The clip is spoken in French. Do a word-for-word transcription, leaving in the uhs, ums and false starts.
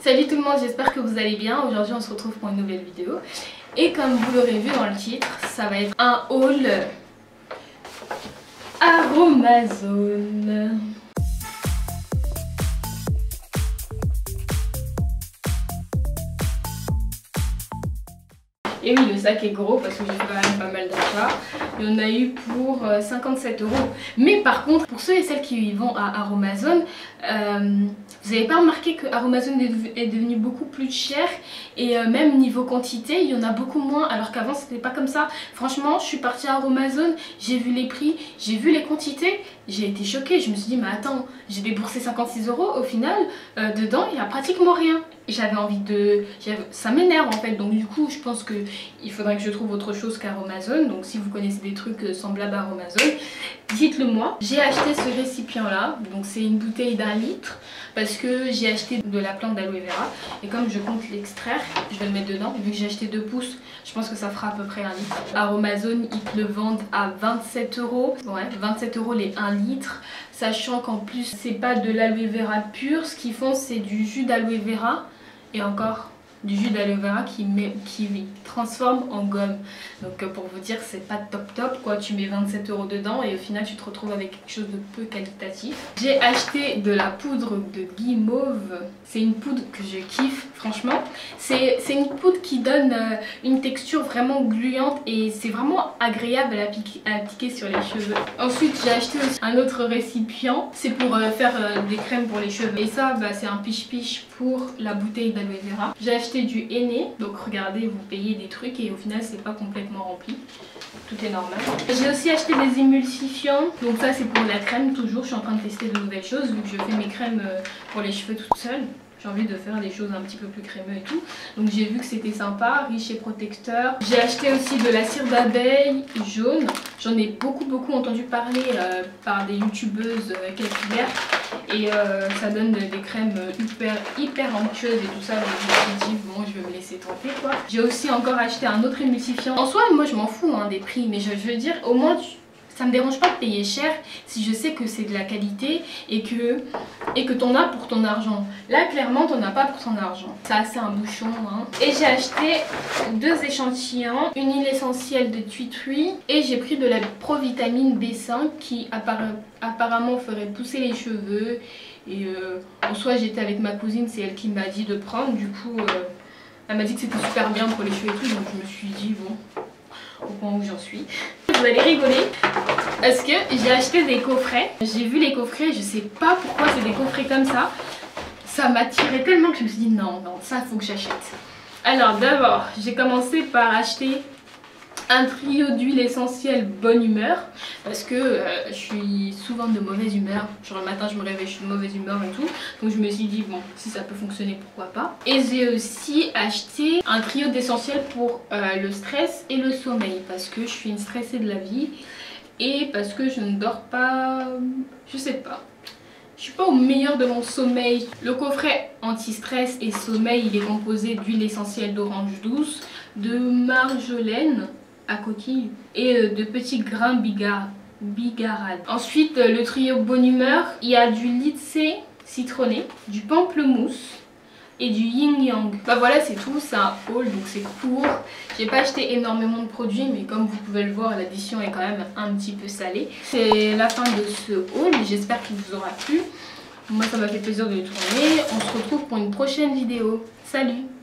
Salut tout le monde, j'espère que vous allez bien. Aujourd'hui on se retrouve pour une nouvelle vidéo. Et comme vous l'aurez vu dans le titre, ça va être un haul Aromazone. Et oui, le sac est gros parce que j'ai fait quand même pas mal d'achats. Et on a eu pour cinquante-sept euros. Mais par contre, pour ceux et celles qui y vont à Aromazone, euh, vous n'avez pas remarqué que Aromazone est devenu beaucoup plus cher. Et euh, même niveau quantité, il y en a beaucoup moins. Alors qu'avant, c'était pas comme ça. Franchement, je suis partie à Aromazone, j'ai vu les prix, j'ai vu les quantités. J'ai été choquée. Je me suis dit, mais attends, j'ai déboursé cinquante-six euros. Au final, euh, dedans, il n'y a pratiquement rien. J'avais envie de... Ça m'énerve en fait. Donc du coup, je pense que il faudrait que je trouve autre chose qu'Aromazone. Donc si vous connaissez des trucs semblables à Aromazone, dites-le moi. J'ai acheté ce récipient là. Donc c'est une bouteille d'un litre. Parce que j'ai acheté de la plante d'aloe vera. Et comme je compte l'extraire, je vais le mettre dedans. Vu que j'ai acheté deux pouces, je pense que ça fera à peu près un litre. Aromazone, ils te le vendent à vingt-sept euros. Ouais, vingt-sept euros les un litre. Sachant qu'en plus, c'est pas de l'aloe vera pur. Ce qu'ils font, c'est du jus d'aloe vera. Et encore du jus d'aloe vera qui, met, qui transforme en gomme. Donc pour vous dire, c'est pas top top quoi. Tu mets vingt-sept euros dedans et au final tu te retrouves avec quelque chose de peu qualitatif. J'ai acheté de la poudre de guimauve. C'est une poudre que je kiffe franchement. C'est une poudre qui donne euh, une texture vraiment gluante et c'est vraiment agréable à appliquer, à appliquer sur les cheveux. Ensuite j'ai acheté aussi un autre récipient. C'est pour euh, faire euh, des crèmes pour les cheveux. Et ça bah, c'est un piche piche pour la bouteille d'aloe vera. J'ai acheté du henné, donc regardez, vous payez des trucs et au final c'est pas complètement rempli, tout est normal. J'ai aussi acheté des émulsifiants, donc ça c'est pour la crème. Toujours je suis en train de tester de nouvelles choses vu que je fais mes crèmes pour les cheveux toute seule. J'ai envie de faire des choses un petit peu plus crémeux et tout. Donc j'ai vu que c'était sympa, riche et protecteur. J'ai acheté aussi de la cire d'abeille jaune. J'en ai beaucoup beaucoup entendu parler euh, par des youtubeuses euh, capillaires. Et euh, ça donne des crèmes hyper, hyper onctueuses et tout ça. Donc je me suis dit bon, je vais me laisser tenter quoi. J'ai aussi encore acheté un autre émulsifiant. En soi moi je m'en fous hein, des prix. Mais je, je veux dire au moins tu... ça me dérange pas de payer cher si je sais que c'est de la qualité et que et que t'en as pour ton argent. Là clairement t'en as pas pour ton argent. Ça c'est un bouchon hein. Et j'ai acheté deux échantillons, une huile essentielle de Tui Tui et j'ai pris de la provitamine B cinq qui appara apparemment ferait pousser les cheveux. Et euh, en soi j'étais avec ma cousine, c'est elle qui m'a dit de prendre. Du coup euh, elle m'a dit que c'était super bien pour les cheveux et tout. Donc je me suis dit bon, au point où j'en suis. Vous allez rigoler parce que j'ai acheté des coffrets. J'ai vu les coffrets, je sais pas pourquoi c'est des coffrets comme ça. Ça m'attirait tellement que je me suis dit non, non, ça faut que j'achète. Alors d'abord, j'ai commencé par acheter un trio d'huile essentielle bonne humeur. Parce que euh, je suis souvent de mauvaise humeur. Genre le matin je me réveille, je suis de mauvaise humeur et tout. Donc je me suis dit bon, si ça peut fonctionner, pourquoi pas. Et j'ai aussi acheté un trio d'essentiels pour euh, le stress et le sommeil. Parce que je suis une stressée de la vie. Et parce que je ne dors pas... Je sais pas. Je suis pas au meilleur de mon sommeil. Le coffret anti-stress et sommeil, il est composé d'huile essentielle d'orange douce, de marjolaine à coquille et de petits grains bigar bigarade. Ensuite le trio bonne humeur, il y a du lycée citronné, du pamplemousse et du yin yang. Bah voilà c'est tout, c'est un haul donc c'est court. J'ai pas acheté énormément de produits mais comme vous pouvez le voir l'addition est quand même un petit peu salée. C'est la fin de ce haul, j'espère qu'il vous aura plu. Moi ça m'a fait plaisir de le tourner. On se retrouve pour une prochaine vidéo. Salut!